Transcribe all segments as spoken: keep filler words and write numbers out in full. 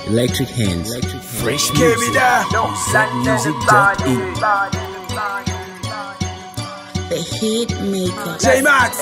Electric hands. Fresh music. Music dot in. The hit maker. J-Max.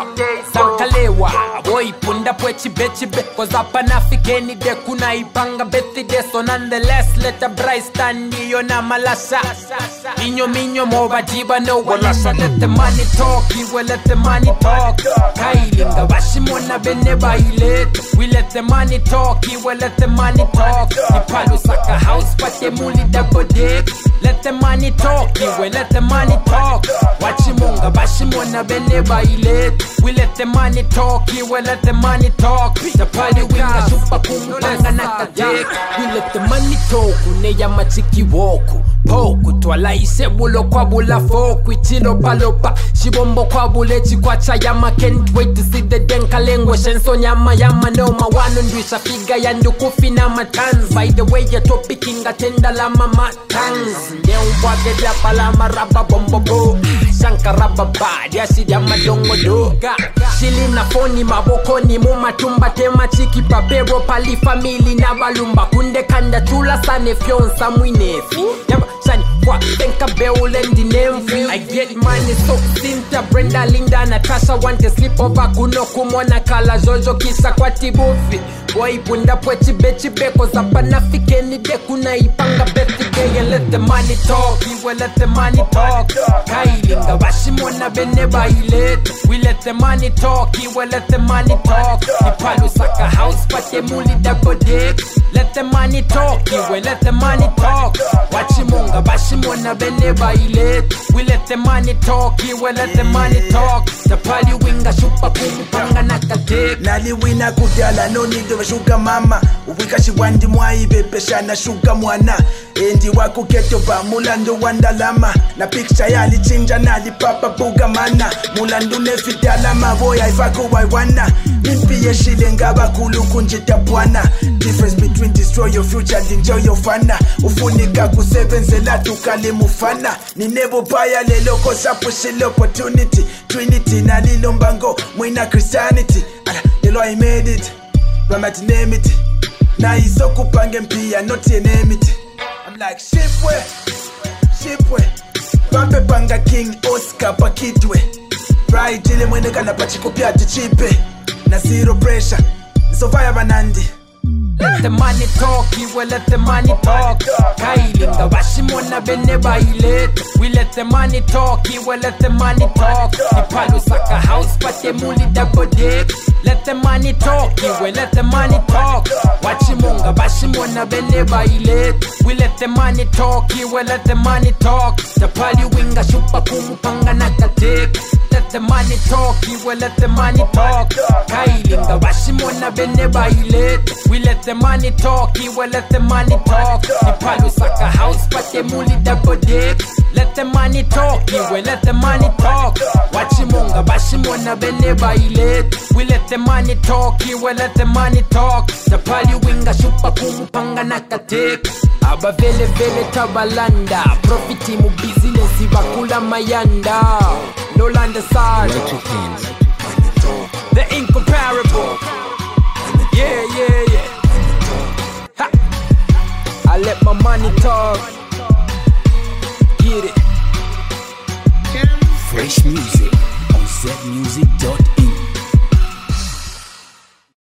Sankalewa boy punda pwechi bechi be cause hapa nafikeni de kuna ipanga bethi de so nonetheless let a bright stand yo na malasa inyo minyo moba jiba no walasha let the money talk we will let the money talk kailinga bashimona bene baile we let the money talk we will let the money talk ipalu saka house pate muli double dick let the money talk we will let the money talk wachimonga bashimona bene baile we let the money talk, we will let the money talk. The party winga super kumupanga nakatek. We let the money talk, uneya machiki woku poku twala isebulo kwa bula foku ichilo palopa shibombo kwa bulechi kwa chayama. Can't wait to see the denka lengwa shenso nyama yama no mawano ndwisha figa ya ndukufi na matans. By the way ya topic inga tenda la mama tans nyeungwa gedya palama raba bombo bo shankaraba bad yasi yama dongo doga shili na foni mabokoni mumatumba tema chiki papero pali family na balumba kunde kanda tula sane fyonsa mwinefi yaba shani kwa tenka beulendi nemfi. I get money so Sinta Brenda Linda Natasha want to sleep over kuno kumona kala jojo kisa kwa tibufi boy punda pwechi bechi beko zapa nafikeni de kuna ipanga bethi de and let the money talk we will let the money talk kailinga bashimona bene baile we let the money talk we will let the money talk ipalu saka house pate muli double dick let the money talk we will let the money talk wachimonga bashimona bene baile we let the money talk we will let the money talk the party winga super kumupanga nakatek nali wina kudala no need of sugar mama uwika shiwandi mwai bepesha na sugar mwana endi wako keto ba mulando wandalama na picture yali chinja nali papa buga mana mulando nefidala maboya ifako waiwana mimpi yeshile ngaba kulu kunjita bwana difference between destroy your future and enjoy your fana ufunika kusebenzela tukale mufana ni nebo baya lelo kosa pushile opportunity trinity nalilo mbango mwina Christianity ala lelo I made it but name it na isoku pange mpia not your name it. I'm like shipwe shipwe pampe panga king Oscar pakitwe right ile mwene kana pachiko pia chipe na zero pressure so fire banandi. Let the money talk, we will let the money talk. Kailinga bashimona bene baile we let the money talk, we will let the money talk. Ipalu saka house pate muli double dick let the money talk, we will let the money talk. Wachimonga bashimona bene baile we let the money talk, we will let the money talk. The party winga super kumupanga nakatek let the money talk, we will let the money talk. Kailinga bashimona bene baile we let the money talk, we will let the money talk. Ipalu saka house pate muli double dick let the money talk, we will let the money talk. Wachimonga bashimona bene baile we let the money talk, we will let the money talk. The party winga super kumupanga nakatek aba vele vele tabalanda profiti mu business bakula mayanda no land aside Electric hands. the incomparable